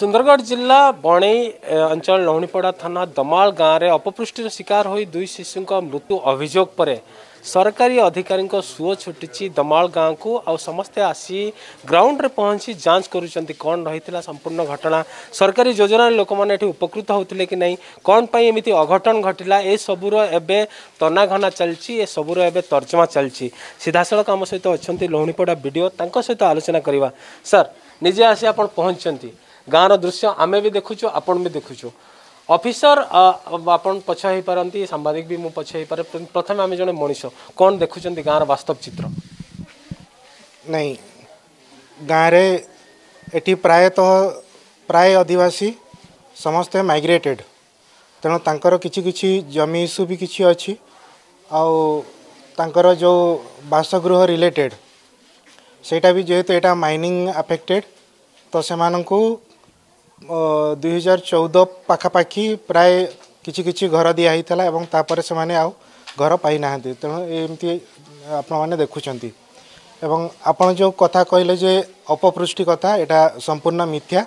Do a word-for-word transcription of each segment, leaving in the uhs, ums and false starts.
सुंदरगढ़ जिला बणई अंचल लौणीपड़ा थाना दमाल गाँव में अपपुष्टिर शिकार हो दुई शिशु मृत्यु अभियोग पर सरकारी अधिकारी सुओ छुटी दमाल गाँव को आ समस्ते आसी ग्राउंड रे पहुंची जांच करुँच कौन रही संपूर्ण घटना सरकारी योजना लोक मैंने उपकृत होते कि नहीं कौन पाई एमती अघटन घटला ए सबूर एवं तनाघना चलती ए सबूर एवं तर्जमा चलती सीधा सड़क आम सहित अच्छा लौणीपड़ा वीडियो सहित आलोचना करवा सर निजे आसी आप पहुँचती गाँव दृश्य आमे भी देखुचु आपण भी देखुचु ऑफिसर आपन पछ हो पारती सांबादिक भी मुझे पछ हो पारे प्रथम आम जड़े मनीष कौन देखुं गाँव वास्तव चित्र नहीं गाँव एटी प्रायतः प्राय आदिवासी समस्ते माइग्रेटेड तेणु तांकर किछि किछि जमी इश्यू भी किछि अछि आउ तांकर जो बासगृह रिलेटेड सेटा भी जेहेतु एटा माइनिंग अफेक्टेड तो सेमानंकु दुई हजार चौदह पाखापाखि प्राय किछि किछि घर दिया हितला एवं तापर से माने आउ घर पाई नाहंती तेणु एमती आपण माने देखुचंती एवं आपण जो कथा कहले जे अपपृष्टि कथा एटा संपूर्ण मिथ्या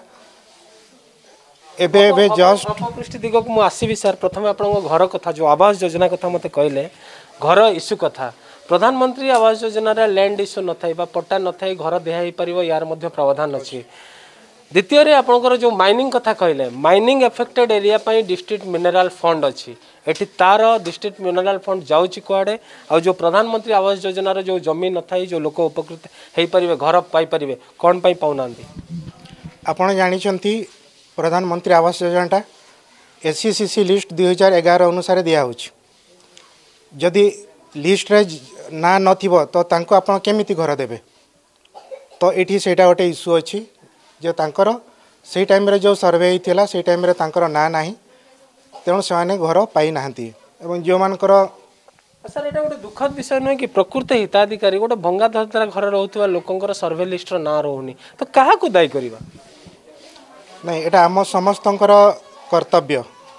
एबे एबे जस्ट अपपृष्टि दिग को आसीबी सर प्रथम आपण घर कथा जो आवास योजना कथा मते कहले घर इश्यू कथा प्रधानमंत्री आवास योजना रे लैंड इश्यू न थाई बा पट्टा न थाई घर देहा ही परिबो यार मध्य प्रावधान अछि द्वितीय आपंकर जो माइनिंग कथा कहले माइनिंग एफेक्टेड एरिया पाई डिस्ट्रिक्ट मिनरल फंड अच्छी एटी तार डिस्ट्रिक्ट मिनरल फंड जाऊँगी कुआड़े आ जो प्रधानमंत्री आवास योजना रे जो जमी न थाई जो लोक उपकृत हो पारे घर पाई पारे कौन पाई पाऊना आपण जानी प्रधानमंत्री आवास योजना एस सी सी लिस्ट दुई हजार एगार अनुसार दिया जदि लिस्ट रे ना नथिबो तो तांको आपण केमिति घर देबे तो एठी सेटा गोटे इश्यू अच्छी जो तांकर से टाइम रे जो सर्वे होता से टाइम रे तांकर ना नाही तेणु से घर पाई नाहंती एवं जो मानकर सर एटा गोटे दुखद विषय नुहे कि प्रकृत हिताधिकारी गोटे भंगा धरा घर रोकवा लोकंकर सर्वे लिस्ट ना रोनी तो क्या दायी करवा नहीं एटा आम समस्तंकर कर्तव्य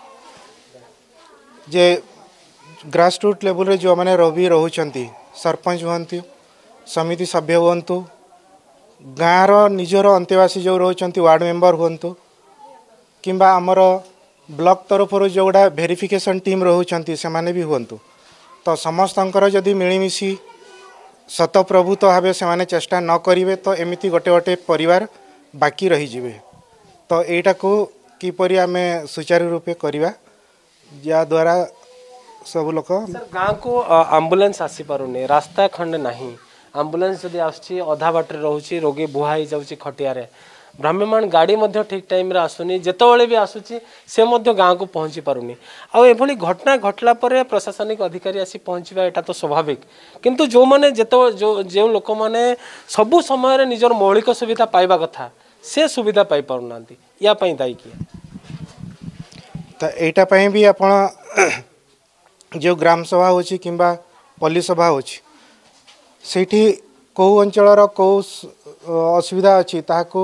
जे ग्रासरूट लेवल रे जो माने रवि रहउचंती सरपंच हुअंतु समिति सभ्य हुअंतु गाँव निजर अंतेवासी जो रोचंती वार्ड मेंबर हुंतु किंबा आमर ब्लॉक तरफ जोड़ा वेरिफिकेशन टीम रोचंती से माने भी हुंतु तो समस्तंकर जदि मिलीमिशी शतप्रभुत भाव से चेष्टा न करेंगे तो एमती गोटे गोटे परिवार बाकी रही जिवे तो एटा को किपरि आमे सुचारू रूपे करवा या द्वारा सब लोक गाँव को एम्बुलेंस आसी पारुनी रास्ता खंड नहीं एम्बुलेंस जदि आसुची अधा बाटर रोचे रोगी बुहाई जाऊँगी खटियारे भ्राम्यमाण गाड़ी मध्य ठीक टाइम रे आसुनी जेतबेले भी आसुची से मध्य गाँव को पहुँची पारुनी आ एभली घटना घटला परे प्रशासनिक अधिकारी आसी पहुँचवा एटा तो स्वाभाविक किंतु जो माने जेतो जो जो लोक माने सबु समय रे निजर मौलिक सुविधा पाइबा कथा से सुविधा पाई पारुनांती या पई दायी किया तो एटा पई भी आपण जो ग्राम सभा होची किंबा पल्ली सभा होची सेठी कौ अंचल कौ असुविधा अच्छी ताको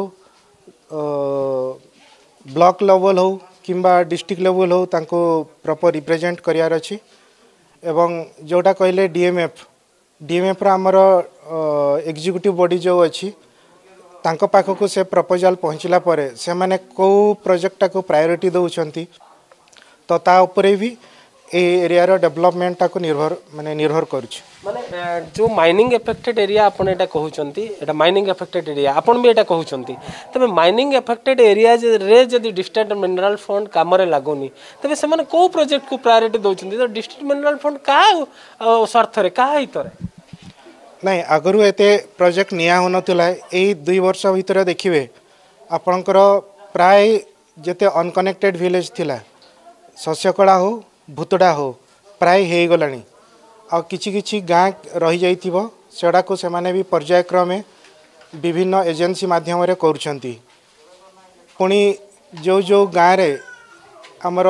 ब्लॉक लेवल हो किंबा डिस्ट्रिक्ट लेवल हो ताको प्रॉपर रिप्रेजेंट करियार अच्छी एवं जोटा कहले डीएमएफ डीएमएफ आमर एग्जीक्यूटिव बॉडी जो अच्छी तांको पाखक से प्रपोजल पहुँचला परे से माने कौ प्रोजेक्ट को प्रायोरिटी दउछंती तो ता उपरे भी ए एरिया रो डेवलपमेंट टाको निर्भर माने निर्भर करूछ माने जो माइनिंग एफेक्टेड एरिया आपण एटा कहउचंती एटा माइनिंग एफेक्टेड एरिया आपण भी एटा कहउचंती तबे माइनिंग एफेक्टेड एरिया रे जदी डिस्ट्रिक्ट मिनरल फंड काम रे लागोनी तबे से माने को प्रोजेक्ट को प्रायोरिटी दउचंती तो डिस्ट्रिक्ट मिनरल फंड का स्वार्थ रे का हित रे नहीं आगरु एते प्रोजेक्ट निया होनतला एई दुई वर्ष भीतर देखिबे आपनकर प्राय जेते अनकनेक्टेड विलेज थिला शस्यकला हो भूतड़ा हो प्राय हो गलानी आ किछि किछि गाँ रही जाइथिबो सेडा को से माने भी पर्यायक्रमे विभिन्न एजेंसी माध्यम रे करूछंती पुणी जो जो गाँ रे हमर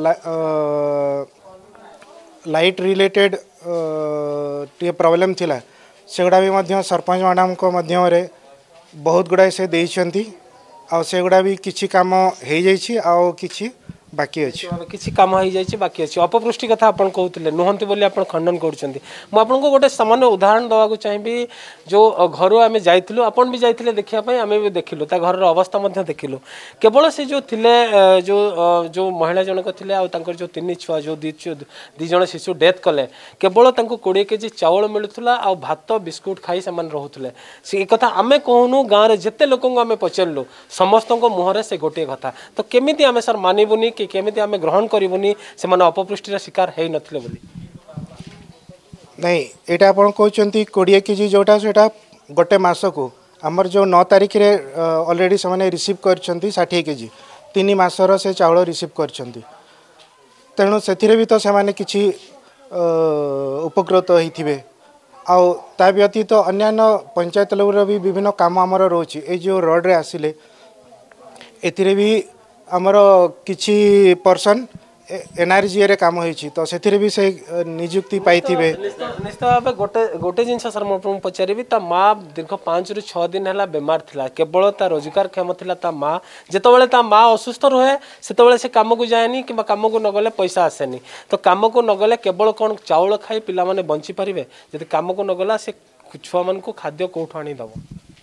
लाइट रिलेटेड टे प्रॉब्लम थिला सेगुड़ा भी मध्य सरपंच मैडम को मध्यम रे बहुत गुड़ाए से देइछंती आ सेगुड़ा भी किछि काम हो जाइछि आ किछि बाकी अच्छी किसी काम हो जाए बाकी अच्छे अपपृष्टि कथा आप कहते नुहति बोली आप खंडन कर मुझे गोटे सामान्य उदाहरण देवाक चाहिए जो घर आम जाइलु आपन भी जाइए देखापी आम भी देखिलु ता घर अवस्था देखिलु केवल से जो थिले जो जो महिला जनक थे जो तीन छुआ जो दिज शिशु डेथ कले केवल कोड़े केजी चाउल मिलूला आ भात बिस्कुट खाई से रोते से कथा आम कहूनु गाँव में जिते लोक आम पचारू समस्त मुहर से गोटे कथा तो केमी आम सर मानबुनि कि केमी आम ग्रहण करूनी से अपपृष्टिर शिकार हो नथिले बोली नहीं यहाँ आप कहते कोड़े केजी जोटा से गोटे मस को आमर जो नौ तारीख में ऑलरेडी से रिसीव कर षाठी केजी तीन मासर से चाउल रिसीव कर तेणु से भी तो से किसी उपकृत होते आउ ता व्यतीत तो अन्यान्य पंचायत लेवल भी विभिन्न काम आमर रोचे ये जो रोड रे आसिले एथिरे भी आमर किछि पर्सन एनआरजी रे काम होइछि तो सेथिरे भी से नियुक्ति पाइथिबे निश्चित भाव गोटे गोटे जिनस सर मैं पचारि ता माँ दीर्घ पाँच रु छः दिन है बेमार थिला केवल ता रोजगार क्षम थिला ता माँ जितेबाला ता माँ असुस्थ रुहे से से कम को जाएनी कि कम को नगले पैसा आसेनी तो कम को नगले केवल कौन चाउल खाई पिला माने बंची पारिबे जदि कम को नगला से छुआ मान को खाद्य कौटु आनी दब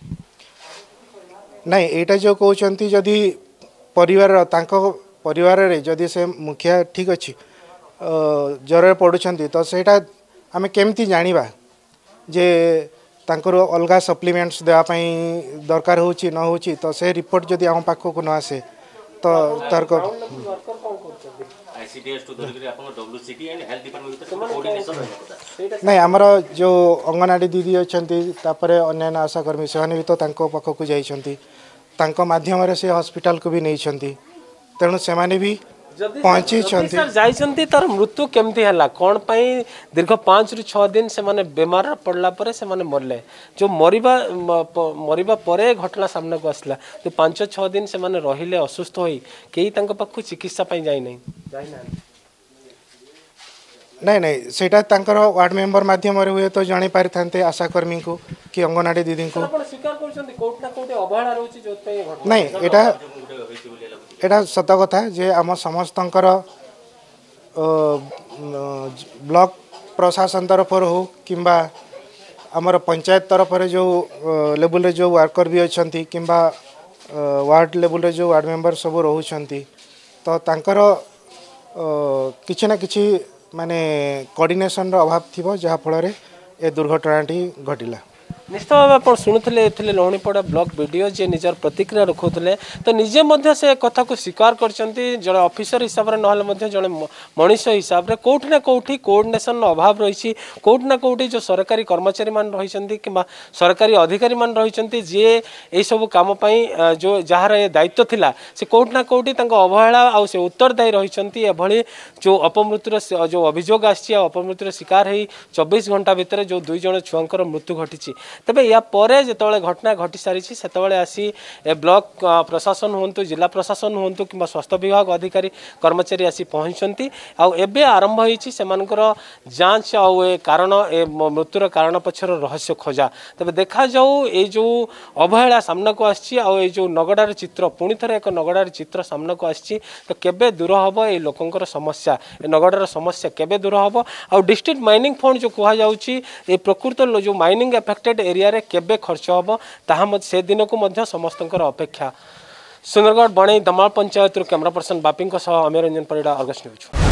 नहीं एटा जो कहते जदि परिवार तांको परिवार रे जदि से मुखिया ठीक अच्छी ज्वर पड़ुछंती तो सेटा आमे केमती जानिबा जे तांकर अलगा सप्लीमेंट्स देवाई दरकार होची न होची तो से रिपोर्ट जदि आम पाख को न आसे तो तार नहीं आमर जो अंगनवाड़ी दीदी अच्छा अन्य आशाकर्मी से भी तो पाख को जाइछंती तांको माध्यम से हॉस्पिटल को भी नहीं तेणु से माने भी पहुंची जाइछंती तार मृत्यु केमती है कौन पाई दीर्घ पाँच रु छः दिन से माने बेमार पड़ला परे से माने मरले जो मरिबा मरिबा परे घटना सामना को आसला तो पाँच छः दिन से माने रहिले असुस्थ होई केही तांको पाखु चिकित्सा पाई जाई नहीं जाई ना नहीं नहीं सेटा तांकर वार्ड मेंबर माध्यम रे हुए तो जानी पारि थांते आशाकर्मी को कि अंगनवाड़ी दीदी को स्वीकार करछंती कोट ना कोट अवहेला रहउची जो पे घटना नहीं एटा एटा सत कथा जे आम समस्तंकर ब्लॉक प्रशासन तरफ हो किंबा आमर पंचायत तरफ जो लेवल जो वर्कर भी अच्छी किंबा वार्ड लेवल जो वार्ड मेंबर सब रोचंती तो तांकर किछि ना किछि माने कोऑर्डिनेशन रो अभाव थिबो जहा फल रे ए दुर्घटनाटी घटिला निश्चित भाव आप शुणुले लहुणीपड़ा ब्लॉक वीडियो जे निजर प्रतिक्रिया रखुले तो निजे मध्य से कथा को स्वीकार करछंती जड़े ऑफिसर हिसाब रे नहले मध्य जड़े मनुष्य हिसाब रे कोठी ना कोठी कोऑर्डिनेशन अभाव रही कोठी ना कोठी जो सरकारी कर्मचारी मान रही कि सरकारी अधिकारी मान रही जे ये सब काम पाई जो जार दायित्व थिला से कोठी ना कोठी तांको अवहेला आ से उत्तरदायी रही एभली जो अपमृत्युर जो अभियोग आसी अपमृत्युर शिकार हो चौबीस घंटा भितर जो दुई जन छुआंकर मृत्यु घटी तेबे या परे जेतबेले घटना घटी सारी सेतबेले आसी ए ब्लॉक प्रशासन होंतु जिला प्रशासन होंतु कि स्वास्थ्य विभाग अधिकारी कर्मचारी आसी पहुँचती आउ एबे आरंभ होईछि सेमानकर जांच आउ ए कारण ए मृत्युर कारण पछर रहस्य खोजा तबे देखा जाऊ ए जो अवहेला सामना को आछि आउ ए जो नगडार चित्र पुणी थरे एक नगडार चित्र सामना को आछि तो केबे दूर हबो ए लोकंकर समस्या ए नगडार समस्या केबे दूर हबो आउ डिस्ट्रिक्ट माइनिंग फंड जो कुहा जाउछि ए प्रकृत जो माइनिंग एफेक्टेड एरिया रे केबे खर्च हम ताहा से दिन को मध्य समस्तंकर अपेक्षा Sundargarh Bonai Damal panchayat camera person Bapi Amir Ranjan Parida Argus news.